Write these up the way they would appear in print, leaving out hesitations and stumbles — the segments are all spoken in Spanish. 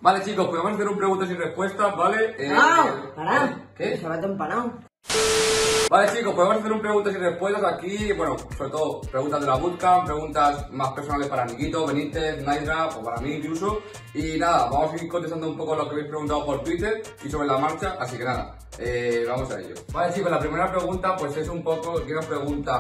Vale, chicos, pues vamos a hacer un preguntas y respuestas, ¿vale? ¡Pará! ¿Qué? Se va a empanado. Vale, chicos, pues vamos a hacer un preguntas y respuestas aquí. Bueno, sobre todo preguntas de la bootcamp, preguntas más personales para Nikito, Benítez, Naira o para mí incluso. Y nada, vamos a ir contestando un poco lo que habéis preguntado por Twitter y sobre la marcha, así que nada, vamos a ello. Vale, chicos, la primera pregunta pues es un poco, que nos pregunta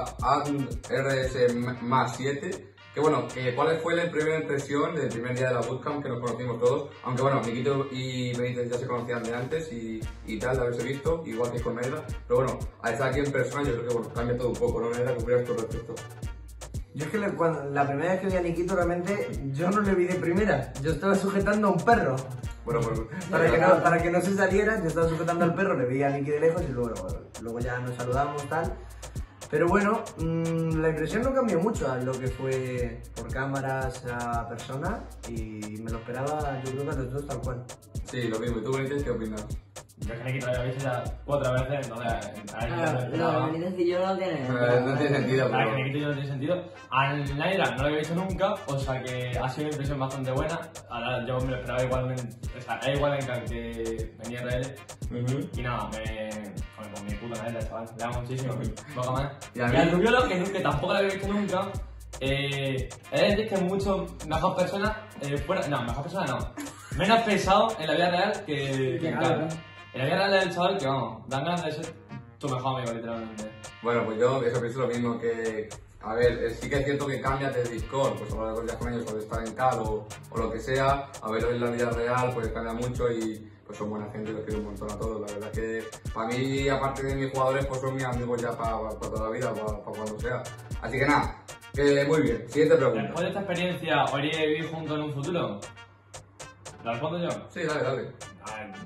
AndRS+7. Que bueno, ¿cuál fue la primera impresión del primer día de la bootcamp que nos conocimos todos? Aunque bueno, Nikito y Benítez ya se conocían de antes y tal, de haberse visto, igual que con Naira. Pero bueno, al estar aquí en persona yo creo que bueno, cambia todo un poco, ¿no, Naira? ¿Qué opinas tú respecto? Yo es que la primera vez que vi a Nikito realmente yo no le vi de primera, yo estaba sujetando a un perro. Bueno, pues... para que no se saliera, yo estaba sujetando al perro, le vi a Niki de lejos y luego ya nos saludamos tal. Pero bueno, la impresión no cambió mucho a lo que fue por cámaras a persona y me lo esperaba, yo creo que a los dos tal cual. Sí, lo mismo. ¿Y tú, Benítez, qué opinas? Yo es que Nikito lo había visto ya 4 veces, entonces... Lo Benítez y yo no tiene. No tiene sentido, Para que pero... Nikito ya no tiene sentido. A Naira no lo había visto nunca, o sea que ha sido una impresión bastante buena. Ahora yo me lo esperaba igualmente, o sea, era igual en que venía RL. Y nada, con mi puta Naira, chaval, le amo muchísimo, poco más. Y Y a mí- al Rubiolo, que tampoco lo había visto nunca, es que es mucho mejor persona, mejor persona no, menos pesado en la vida real que en cara. En la vida real del chaval que vamos, dan ganas de ser tu mejor amigo, literalmente. Bueno, pues yo eso pienso lo mismo, que... A ver, sí que es cierto que cambias de Discord, pues hablar de con ellos o de estar en CAD o lo que sea, a verlo en la vida real pues cambia mucho y pues son buena gente, los quiero un montón a todos. La verdad que para mí, aparte de mis jugadores, pues son mis amigos ya para toda la vida, para cuando sea. Así que nada, muy bien. Siguiente pregunta. Después de esta experiencia, ¿os iríais a vivir juntos en un futuro? ¿Lo respondo yo? Sí, dale, dale. A ver,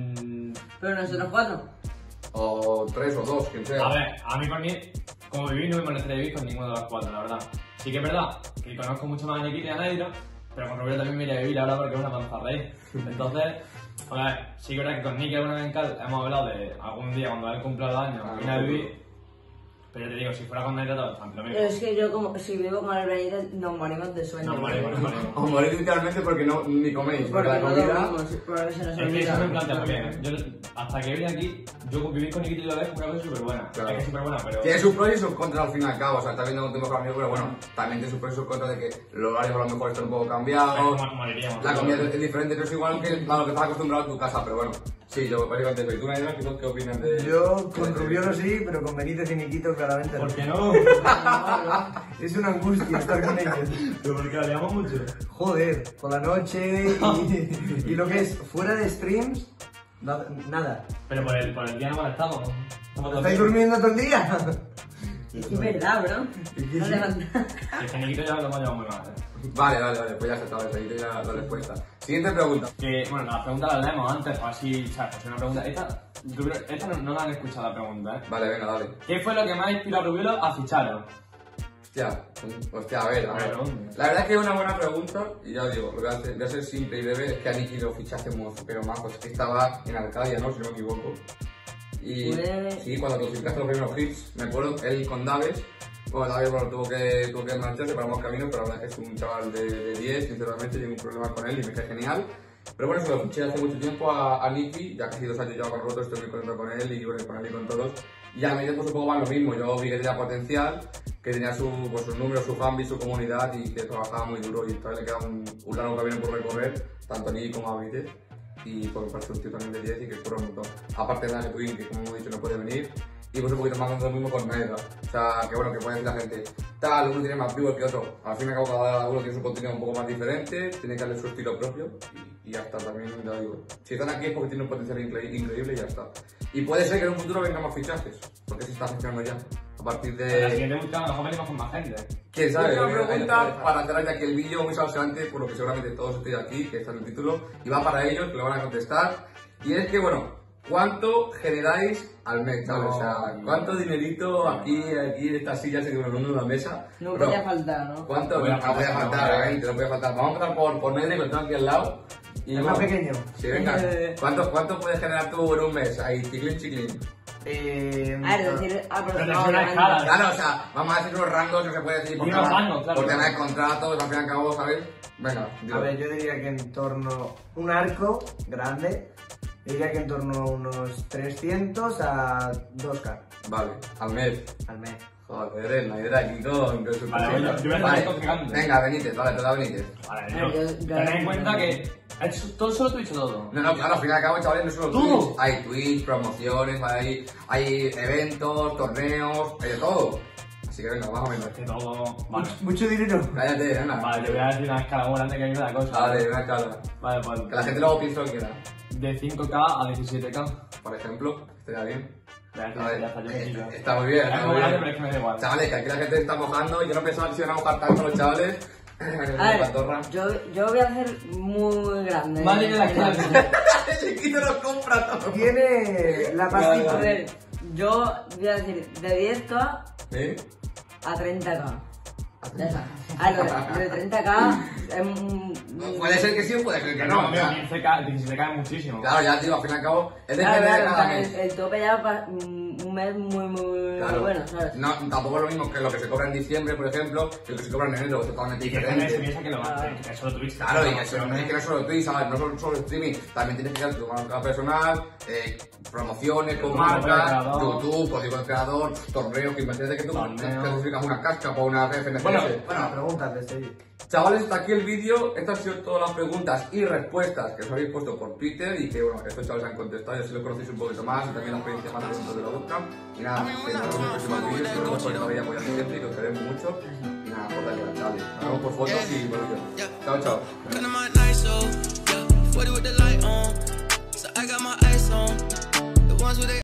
Pero nosotros cuatro. O 3 o 2, quien sea. a ver, a mí por mí, como vivir no me molestaría vivir con ninguno de los 4, la verdad. Sí que es verdad que conozco mucho más a Nikito y a Naira, pero con Roberto también me iría a vivir ahora porque es una manzarreír. Entonces, a ver, sí que es verdad que con Nick y alguna vez en Cal hemos hablado de algún día cuando él cumpla los años, ir a vivir. Pero yo te digo, si fuera con Naira, lo mismo. Pero es que yo, como si vivo con el Benítez, nos morimos de sueño. No, morimos. Os morís literalmente porque no ni coméis, porque la no comida... dormimos, porque se nos Es que eso me olvida. plantea porque yo, hasta que vine aquí, yo vivir con Nikito y la vez una cosa súper buena. Claro. Es que es súper buena, pero... Tiene sus pros y sus contras al fin y al cabo, o sea, está viendo con tu mejor amigo, pero bueno, también tiene sus pros y sus contras de que los horarios a lo mejor están un poco cambiados, Moriríamos. la comida es diferente, no es igual que a lo que estás acostumbrado en tu casa, pero bueno, sí, yo básicamente soy tú, Naira, ¿qué opinas de...? Yo con Rubiolo sí, pero con Benítez y Nikito claramente no. ¿Por qué no? Es una angustia estar con ellos. Pero porque la liamos mucho. Joder, por la noche y lo que es fuera de streams, nada. Pero por el día no molestamos. ¿Estáis durmiendo todo el día? Es que es verdad, bro. No levantas. Es que Nikito ya lo hemos llevado muy mal. Vale, pues ya se estaba ahí te la respuesta. Siguiente pregunta. Que, bueno, la pregunta la leemos antes, o así, ¿sabes? Pues una pregunta. Esta no la han escuchado la pregunta, ¿eh? Vale, venga, dale. ¿Qué fue lo que más inspiró a Rubiolo a ficharos? Hostia, a ver. La verdad es que es una buena pregunta y ya os digo, lo voy a ser simple y breve, es que a Niki lo fichásemos, pero más, pues que estaba en Arcadia, ¿no? Si no me equivoco. Y sí, cuando clasificaste los primeros hits, me acuerdo, él con Daves, bueno, Daves bueno, tuvo que marcharse para más caminos, pero la verdad es que es un chaval de 10, sinceramente, ningún problema con él y me cae genial. Pero bueno, eso lo fiché hace mucho tiempo a Niki, ya casi 2 años llevo con Roto, estoy muy contento con él y bueno, con él y con todos. Y a medida pues un poco más lo mismo, yo vi que tenía potencial, que tenía sus números, su fanbase, su comunidad y que trabajaba muy duro y todavía le queda un largo camino por recorrer, tanto a Niki como a Benítez. Y por mi parte un tío también de 10 y que curra un montón. Aparte de Dani Twin, que como hemos dicho no puede venir. Y pues un poquito más lo mismo con Naira. O sea, que bueno, que puede decir la gente, tal, uno tiene más viewers que otro. Al fin y al cabo cada uno tiene su contenido un poco más diferente, tiene que darle su estilo propio y ya está, también ya digo. Si están aquí es porque tienen un potencial increíble y ya está. Y puede ser que en un futuro vengan más fichajes, porque se está gestionando ya. A partir de... La siguiente busca a lo mejor venimos con más gente. ¿Quién sabe? Una pregunta para hacer ya que el vídeo muy salseante, por lo que seguramente todos estéis aquí, que está en el título, y va para ellos, que lo van a contestar. Y es que, bueno, ¿cuánto generáis al mes, ¿sabes? O sea, ¿cuánto dinerito aquí en estas sillas en la mesa? No podía faltar, ¿no? ¿Cuánto? No podía No podía faltar, faltar, obviamente, no podía faltar. Vamos a empezar por Nedre, que lo tengo aquí al lado. Y Es más pequeño. Sí, venga. ¿Cuánto puedes generar tú en un mes? Ahí, chiquilín. A ver, decir Pero es una aproximadamente. escala. Claro, o sea, vamos a decir unos rangos, no se puede decir por Y unos tema, rangos, claro. por tema de contratos, al fin y al cabo, ¿sabes? Venga, A ver, yo diría que en torno un arco grande, diría que en torno a unos 300 a 2K Vale, al mes. al mes. Joder, el Naidra aquí con su Vale, yo voy a hacer un Vale, arco gigante. venga, Benítez, vale, te da Benítez. Vale, Yo- ten en cuenta que todo solo Twitch todo. No, no, claro, al fin y al cabo, chavales, no solo ¿Todo? Twitch. Hay Twitch, promociones, hay eventos, torneos, hay de todo. Así que venga, más o menos. Que todo. Vale. Mucho dinero. Cállate, venga. Vale, te voy a decir una escala muy grande que a mí me da cosa. Vale, venga, cara. Vale, pues. Que la gente luego piense lo que quiera. De 5K a 17K. Por ejemplo, estaría bien. Ya A ver, está, yo me quito. está muy bien, Es está muy muy grande, bien. pero es que me da igual. Chavales, que aquí la gente está mojando y yo no pensaba que se iban a mojar tanto los chavales. A En ver, Pantorra. yo voy a hacer muy grande. Vale, que la clase. El chiquito lo compra todo. Tiene la A pastita. ver, yo voy a decir de 10K ¿Sí? a 30K. Ya está. A ver, lo de 30K es Puede ser que sí o puede ser que no. No, o sea, 15K, 17K es muchísimo. Claro, ya digo, al fin y al cabo, es Claro, depende de claro, cada o sea, mes. el tope ya va un mes muy Claro. bueno, ¿sabes? No, tampoco es lo mismo que lo que se cobra en diciembre, por ejemplo, que lo que se cobra en enero, es totalmente Y que también se diferente. piensa que lo hace, que es solo Twitch. Claro, y que eso no es que no solo Twitch, ¿sabes? No solo streaming, también tienes que hacer tu marca personal, promociones con YouTube, marcas, creador. YouTube, código de creador, torneos, que imagínate que tú Torneo. clasificas una casca o una FNCS. Bueno, preguntas de este. Chavales, hasta aquí el vídeo. Estas han sido todas las preguntas y respuestas que os habéis puesto por Twitter y que, bueno, estos chavales han contestado. Y así lo conocéis un poquito más y también la experiencia más dentro de la bootcamp. Y nada, que nos vemos en el próximo vídeo. Espero que os haya apoyado siempre y que os queremos mucho. Y nada, por darle, chavales. Nos vemos por fotos y por vídeo. Chao, chao. Kinda my nice, so yeah, 40 with the light on. So I got my ice on. The ones with they